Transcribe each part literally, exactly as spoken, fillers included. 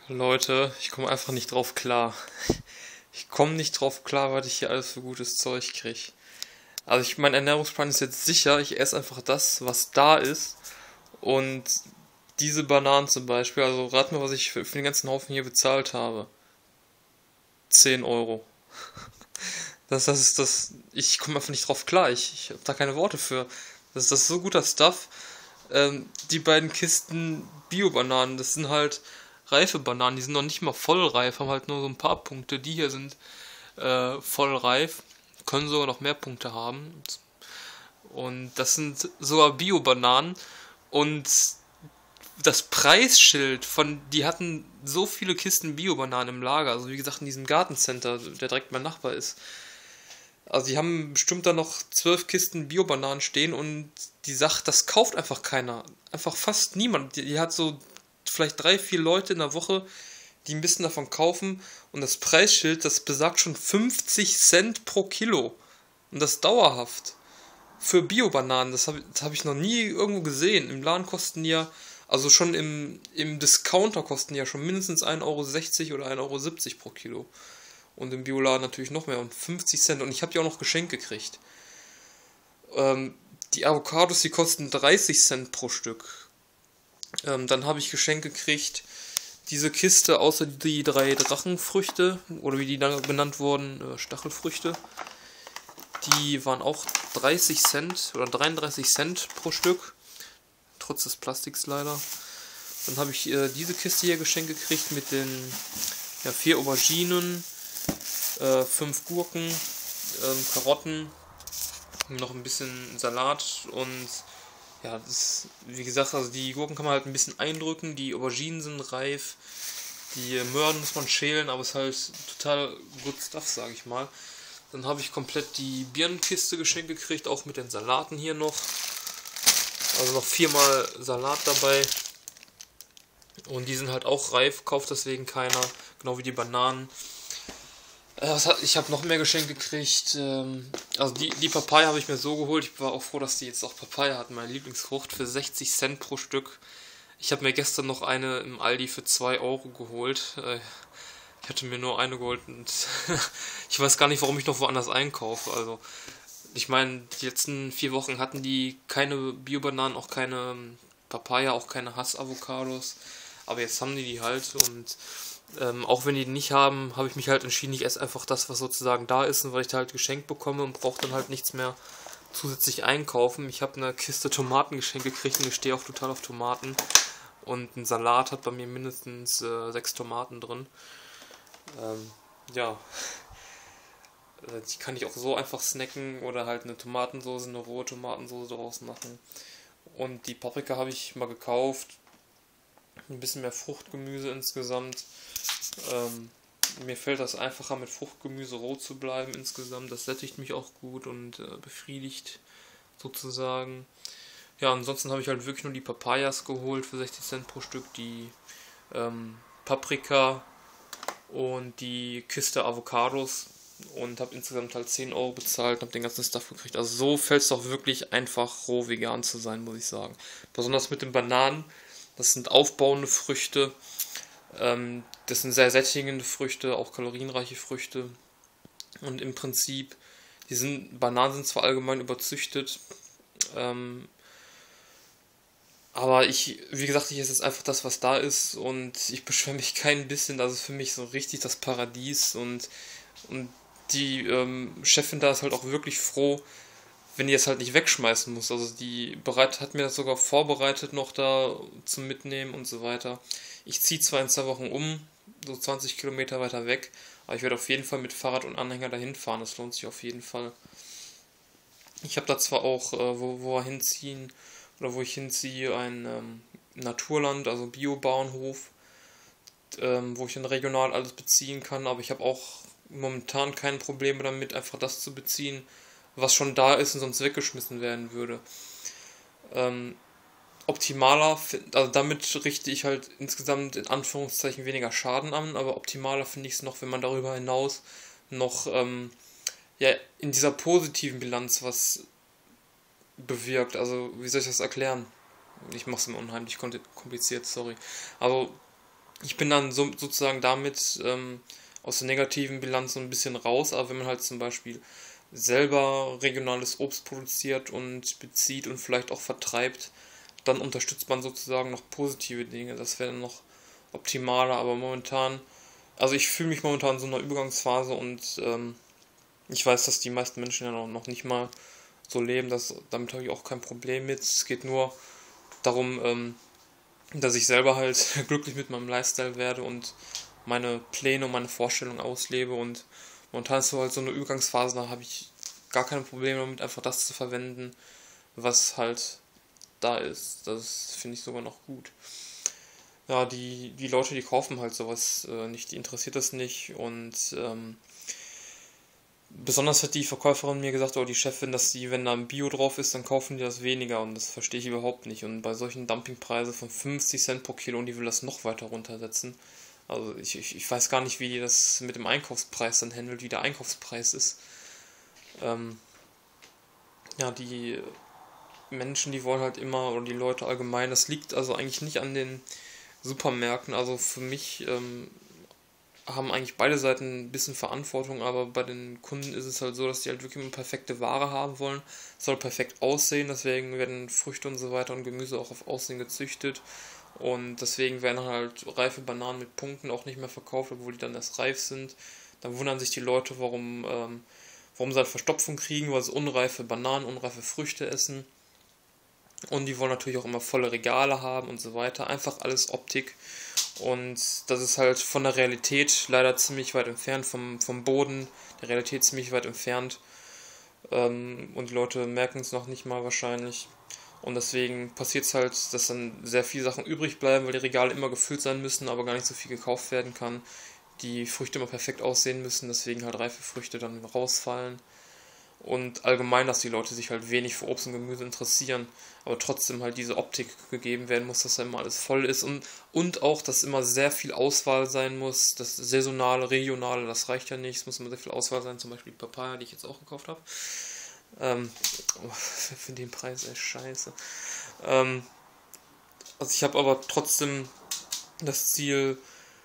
Leute, ich komme einfach nicht drauf klar. Ich komme nicht drauf klar, was ich hier alles für gutes Zeug krieg. Also ich, mein Ernährungsplan ist jetzt sicher, ich esse einfach das, was da ist. Und diese Bananen zum Beispiel, also rat mir, was ich für, für den ganzen Haufen hier bezahlt habe. Zehn Euro. Das, das ist das. Ich komme einfach nicht drauf klar. Ich, ich habe da keine Worte für. Das, das ist so guter Stuff. Ähm, die beiden Kisten Bio-Bananen, das sind halt reife Bananen, die sind noch nicht mal voll reif, haben halt nur so ein paar Punkte. Die hier sind äh, voll reif, können sogar noch mehr Punkte haben. Und das sind sogar Bio-Bananen. Und das Preisschild von, die hatten so viele Kisten Bio-Bananen im Lager, also wie gesagt in diesem Gartencenter, der direkt mein Nachbar ist. Also die haben bestimmt da noch zwölf Kisten Bio-Bananen stehen und die sagt, das kauft einfach keiner. Einfach fast niemand. Die, die hat so vielleicht drei, vier Leute in der Woche, die ein bisschen davon kaufen und das Preisschild, das besagt schon fünfzig Cent pro Kilo. Und das dauerhaft. Für Bio-Bananen, das habe das hab ich noch nie irgendwo gesehen. Im Laden kosten die ja, also schon im, im Discounter kosten die ja schon mindestens ein Euro sechzig oder ein Euro siebzig pro Kilo. Und im Bioladen natürlich noch mehr, um fünfzig Cent. Und ich habe die auch noch geschenkt gekriegt. Ähm, die Avocados, die kosten dreißig Cent pro Stück. Ähm, dann habe ich geschenkt gekriegt diese Kiste, außer die drei Drachenfrüchte, oder wie die dann benannt wurden, äh, Stachelfrüchte. Die waren auch dreißig Cent oder dreiunddreißig Cent pro Stück. Trotz des Plastiks leider. Dann habe ich äh, diese Kiste hier geschenkt gekriegt mit den ja, vier Auberginen, äh, fünf Gurken, ähm, Karotten, noch ein bisschen Salat und ja, das, wie gesagt, also die Gurken kann man halt ein bisschen eindrücken, die Auberginen sind reif, die Möhren muss man schälen, aber es ist halt total good stuff, sage ich mal. Dann habe ich komplett die Birnenkiste geschenkt gekriegt, auch mit den Salaten hier noch. Also noch viermal Salat dabei. Und die sind halt auch reif, kauft deswegen keiner, genau wie die Bananen. Ich habe noch mehr geschenkt gekriegt. Also die, die Papaya habe ich mir so geholt. Ich war auch froh, dass die jetzt auch Papaya hatten, meine Lieblingsfrucht, für sechzig Cent pro Stück. Ich habe mir gestern noch eine im Aldi für zwei Euro geholt. Ich hatte mir nur eine geholt und ich weiß gar nicht, warum ich noch woanders einkaufe. Also ich meine, die letzten vier Wochen hatten die keine Bio-Bananen, auch keine Papaya, auch keine Hass-Avocados. Aber jetzt haben die die halt und ähm, auch wenn die die nicht haben, habe ich mich halt entschieden, ich esse einfach das, was sozusagen da ist, und weil ich da halt geschenkt bekomme und brauche dann halt nichts mehr zusätzlich einkaufen. Ich habe eine Kiste Tomaten geschenkt gekriegt und ich stehe auch total auf Tomaten. Und ein Salat hat bei mir mindestens äh, sechs Tomaten drin. Ähm, ja, die kann ich auch so einfach snacken oder halt eine Tomatensoße, eine rohe Tomatensoße daraus machen. Und die Paprika habe ich mal gekauft. Ein bisschen mehr Fruchtgemüse insgesamt. Ähm, mir fällt das einfacher, mit Fruchtgemüse roh zu bleiben insgesamt. Das sättigt mich auch gut und äh, befriedigt sozusagen. Ja, ansonsten habe ich halt wirklich nur die Papayas geholt für sechzig Cent pro Stück, die ähm, Paprika und die Kiste Avocados und habe insgesamt halt zehn Euro bezahlt und habe den ganzen Stuff gekriegt. Also so fällt es doch wirklich einfach, roh vegan zu sein, muss ich sagen. Besonders mit den Bananen, das sind aufbauende Früchte, ähm, das sind sehr sättigende Früchte, auch kalorienreiche Früchte und im Prinzip, die sind, Bananen sind zwar allgemein überzüchtet, ähm, aber ich, wie gesagt, ich esse jetzt einfach das, was da ist und ich beschwere mich kein bisschen. Das ist für mich so richtig das Paradies und, und die ähm, Chefin da ist halt auch wirklich froh, wenn die es halt nicht wegschmeißen muss. Also die bereit, hat mir das sogar vorbereitet noch da zum Mitnehmen und so weiter. Ich ziehe zwar in zwei Wochen um, so zwanzig Kilometer weiter weg, aber ich werde auf jeden Fall mit Fahrrad und Anhänger dahin fahren. Das lohnt sich auf jeden Fall. Ich habe da zwar auch, äh, wo, wo wir hinziehen, oder wo ich hinziehe, ein ähm, Naturland, also Biobauernhof, ähm, wo ich dann regional alles beziehen kann, aber ich habe auch momentan keine Probleme damit, einfach das zu beziehen, was schon da ist und sonst weggeschmissen werden würde. Ähm, optimaler, also damit richte ich halt insgesamt in Anführungszeichen weniger Schaden an, aber optimaler finde ich es noch, wenn man darüber hinaus noch ähm, ja, in dieser positiven Bilanz was bewirkt. Also, wie soll ich das erklären? Ich mache es immer unheimlich kompliziert, sorry. Also, Ich bin dann so, sozusagen damit ähm, aus der negativen Bilanz so ein bisschen raus, aber wenn man halt zum Beispiel selber regionales Obst produziert und bezieht und vielleicht auch vertreibt, dann unterstützt man sozusagen noch positive Dinge. Das wäre dann noch optimaler, aber momentan, also ich fühle mich momentan in so einer Übergangsphase und ähm, ich weiß, dass die meisten Menschen ja noch, noch nicht mal so leben, das, damit habe ich auch kein Problem mit. Es geht nur darum, ähm, dass ich selber halt glücklich mit meinem Lifestyle werde und meine Pläne und meine Vorstellungen auslebe und momentan ist so halt so eine Übergangsphase, da habe ich gar keine Probleme damit, einfach das zu verwenden, was halt da ist. Das finde ich sogar noch gut. Ja, die, die Leute, die kaufen halt sowas äh, nicht, die interessiert das nicht und ähm, besonders hat die Verkäuferin mir gesagt, oder die Chefin, dass sie, wenn da ein Bio drauf ist, dann kaufen die das weniger und das verstehe ich überhaupt nicht. Und bei solchen Dumpingpreisen von fünfzig Cent pro Kilo und die will das noch weiter runtersetzen. Also ich, ich, ich weiß gar nicht, wie die das mit dem Einkaufspreis dann handelt, wie der Einkaufspreis ist. Ähm, ja, die Menschen, die wollen halt immer, oder die Leute allgemein, das liegt also eigentlich nicht an den Supermärkten. Also für mich ähm, haben eigentlich beide Seiten ein bisschen Verantwortung, aber bei den Kunden ist es halt so, dass die halt wirklich eine perfekte Ware haben wollen. Es soll perfekt aussehen, deswegen werden Früchte und so weiter und Gemüse auch auf Aussehen gezüchtet. Und deswegen werden halt reife Bananen mit Punkten auch nicht mehr verkauft, obwohl die dann erst reif sind. Dann wundern sich die Leute, warum, ähm, warum sie halt Verstopfung kriegen, weil sie unreife Bananen, unreife Früchte essen. Und die wollen natürlich auch immer volle Regale haben und so weiter. Einfach alles Optik. Und das ist halt von der Realität leider ziemlich weit entfernt, vom, vom Boden der Realität ziemlich weit entfernt. Ähm, und die Leute merken es noch nicht mal wahrscheinlich. Und deswegen passiert es halt, dass dann sehr viele Sachen übrig bleiben, weil die Regale immer gefüllt sein müssen, aber gar nicht so viel gekauft werden kann. Die Früchte immer perfekt aussehen müssen, deswegen halt reife Früchte dann rausfallen. Und allgemein, dass die Leute sich halt wenig für Obst und Gemüse interessieren, aber trotzdem halt diese Optik gegeben werden muss, dass da immer alles voll ist und, und auch, dass immer sehr viel Auswahl sein muss, das saisonale, regionale, das reicht ja nicht, es muss immer sehr viel Auswahl sein, zum Beispiel Papaya, die ich jetzt auch gekauft habe. Ähm, oh, für den Preis echt scheiße. Ähm, also ich habe aber trotzdem das Ziel,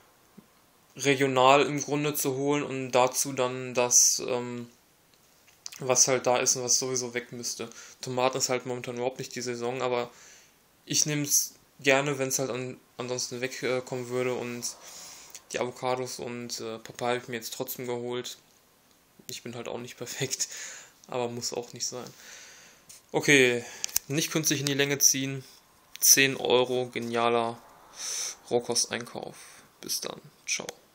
regional im Grunde zu holen und dazu dann das, ähm, was halt da ist und was sowieso weg müsste. Tomaten ist halt momentan überhaupt nicht die Saison, aber ich nehme es gerne, wenn es halt an, ansonsten wegkommen äh, würde und die Avocados und äh, Papaya habe ich mir jetzt trotzdem geholt. Ich bin halt auch nicht perfekt, aber muss auch nicht sein. Okay, nicht künstlich in die Länge ziehen. zehn Euro, genialer Rohkosteinkauf. Bis dann. Ciao.